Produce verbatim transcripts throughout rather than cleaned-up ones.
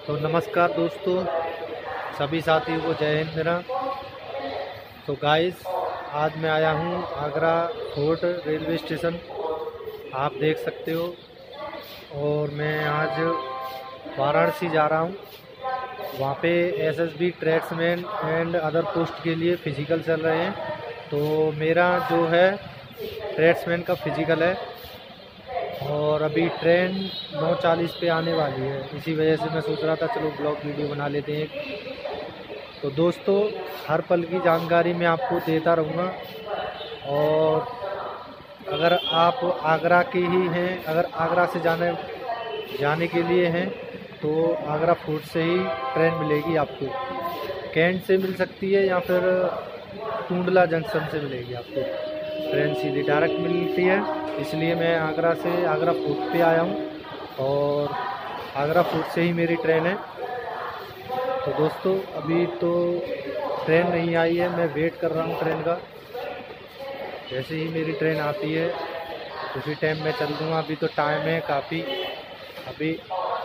तो नमस्कार दोस्तों, सभी साथियों को जय हिंद मेरा। तो गाइस, आज मैं आया हूँ आगरा फोर्ट रेलवे स्टेशन, आप देख सकते हो। और मैं आज वाराणसी जा रहा हूँ। वहाँ पे SSB tradesman and other post के लिए फ़िज़िकल चल रहे हैं। तो मेरा जो है ट्रेड्समैन का फ़िज़िकल है और अभी ट्रेन नौ चालीस पे आने वाली है। इसी वजह से मैं सोच रहा था चलो ब्लॉग वीडियो बना लेते हैं। तो दोस्तों, हर पल की जानकारी मैं आपको देता रहूँगा। और अगर आप आगरा के ही हैं, अगर आगरा से जाने जाने के लिए हैं तो आगरा फोर्ट से ही ट्रेन मिलेगी आपको। कैंट से मिल सकती है या फिर टूंडला जंक्शन से मिलेगी आपको। ट्रेन सीधी डायरेक्ट मिलती है, इसलिए मैं आगरा से आगरा फोर्ट पे आया हूँ और आगरा फोर्ट से ही मेरी ट्रेन है। तो दोस्तों, अभी तो ट्रेन नहीं आई है, मैं वेट कर रहा हूँ ट्रेन का। जैसे ही मेरी ट्रेन आती है उसी टाइम मैं चल दूँगा। अभी तो टाइम है काफ़ी, अभी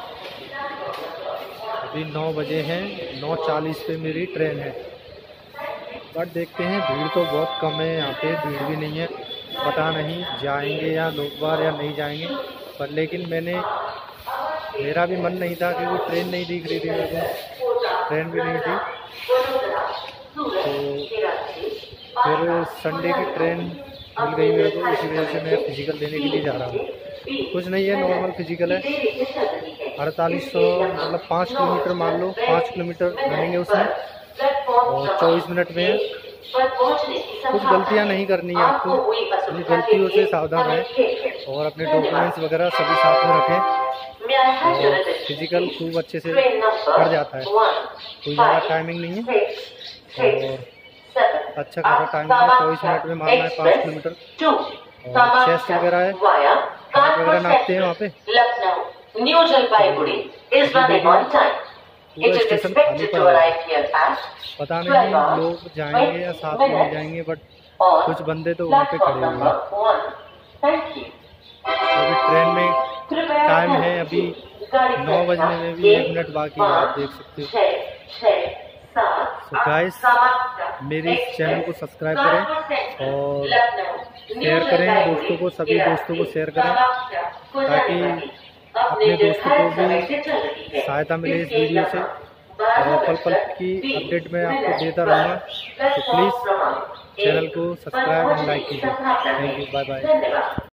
अभी नौ बजे हैं, नौ चालीस पे मेरी ट्रेन है। बट देखते हैं, भीड़ तो बहुत कम है यहाँ पे, भीड़ भी नहीं है। पता नहीं जाएंगे या लोग बार या नहीं जाएंगे, पर लेकिन मैंने मेरा भी मन नहीं था क्योंकि ट्रेन नहीं दिख रही थी मेरे को, ट्रेन भी नहीं थी। तो फिर संडे की ट्रेन मिल गई मेरे को, इसी वजह से मैं फ़िज़िकल देने के लिए जा रहा हूँ। कुछ नहीं है, नॉर्मल फ़िज़िकल है। अड़तालीस सौ मतलब पाँच किलोमीटर मान लो, पाँच किलोमीटर बनेंगे उसमें और चौबीस मिनट में है। कुछ गलतियां नहीं करनी है आपको, अपनी गलतियों से सावधान रहें और अपने डॉक्यूमेंट्स वगैरह सभी साथ में रखें। और फिजिकल खूब अच्छे से पड़ जाता है, कोई ज़्यादा टाइमिंग नहीं है और अच्छा खासा टाइमिंग है। चौबीस मिनट में मारना है पाँच किलोमीटर। और चेस्ट वगैरह है, हाथ वगैरह नापते हैं वहाँ पे। पूरा स्टेशन खाली पड़ा है, पता नहीं लोग जाएंगे या साथ में नहीं जाएंगे, बट कुछ बंदे तो वहाँ पे खड़े हुए हैं। अभी ट्रेन में टाइम है, अभी नौ बजने में भी एक मिनट बाकी है, आप देख सकते हो। तो गाइस, मेरे चैनल को सब्सक्राइब करें और शेयर करें दोस्तों को, सभी दोस्तों को शेयर करें ताकि अपने दोस्तों को भी सहायता मिले इस वीडियो से। और पल पल की अपडेट मैं आपको देता रहूँगा, तो प्लीज़ चैनल को सब्सक्राइब और लाइक कीजिए। Thank you, bye bye.